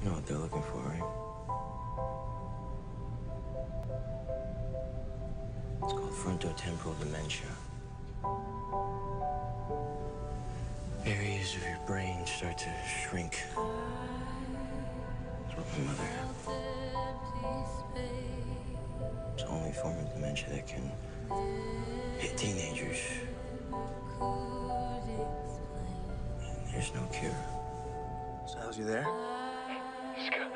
You know what they're looking for, right? It's called frontotemporal dementia. Areas of your brain start to shrink. That's what my mother had. It's the only form of dementia that can hit teenagers. And there's no cure. Styles, you there? Scott.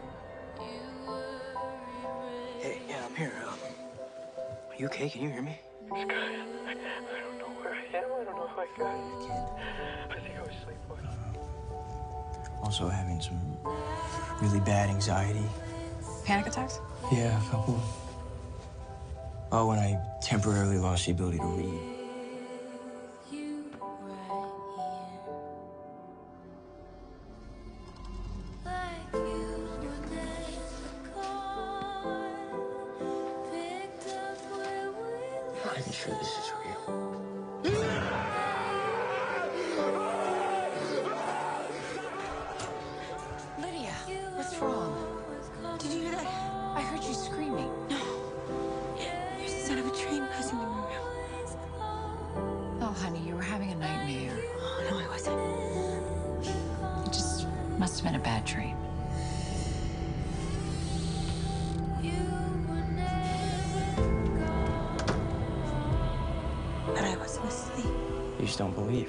Hey, yeah, I'm here. Are you okay? Can you hear me? Scott, I don't know where I am. I don't know how I got here. I think I was sleepwalking. Also having some really bad anxiety. Panic attacks? Yeah, a couple. Oh, when I temporarily lost the ability to read. I'm not even sure this is real. Lydia, what's wrong? Did you hear that? I heard you screaming. No. There's the sound of a train passing the room. Oh, honey, you were having a nightmare. Oh, no, I wasn't. It just must have been a bad dream. But I wasn't asleep. You just don't believe.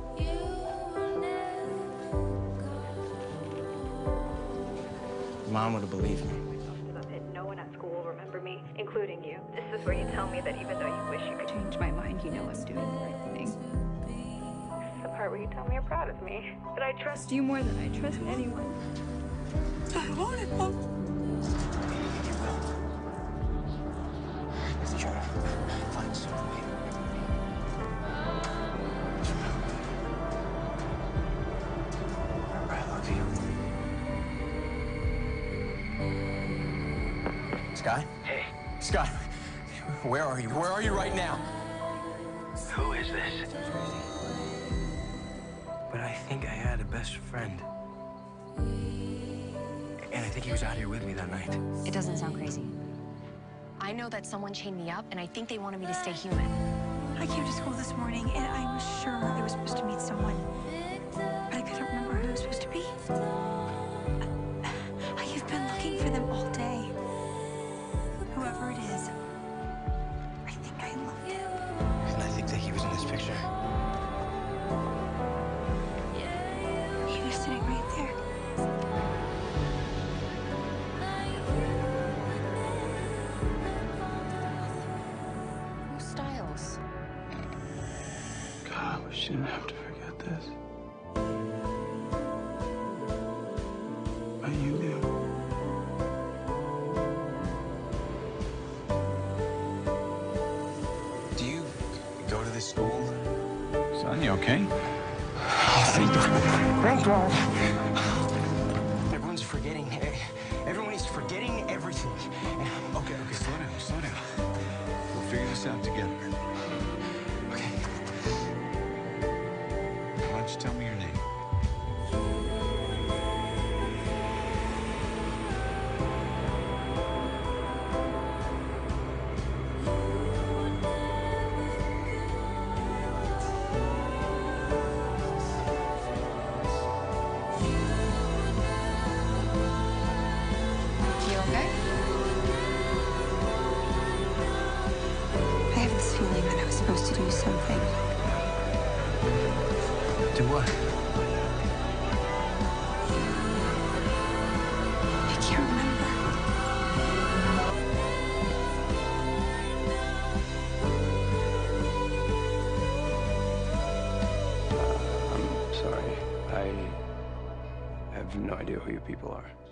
Mom would have believed me. No one at school will remember me, including you. This is where you tell me that even though you wish you could change my mind, you know I'm doing the right thing. This is the part where you tell me you're proud of me. That I trust you more than I trust anyone. I want it, Mom. Let's try to find some way. I love you. Scott? Hey, Scott, where are you? Where are you right now? who is this? Crazy. But I think I had a best friend. And I think he was out here with me that night. It doesn't sound crazy. I know that someone chained me up, and I think they wanted me to stay human. I came to school this morning, and I was sure I was supposed to meet someone. But I couldn't remember who I was supposed to be. I've been looking for them all day. Whoever it is, I think I loved him. And I think that he was in this picture. He was sitting right there. Who's Styles? God, we shouldn't have to forget this. But you do. Do you go to this school? Son, you okay? Thank God. Everyone's forgetting. Everyone is forgetting everything. Okay, slow down. We'll figure this out together. Okay. Why don't you tell me your name? You okay? I have this feeling that I was supposed to do something. Do what? I can't remember. I'm sorry. I have no idea who you people are.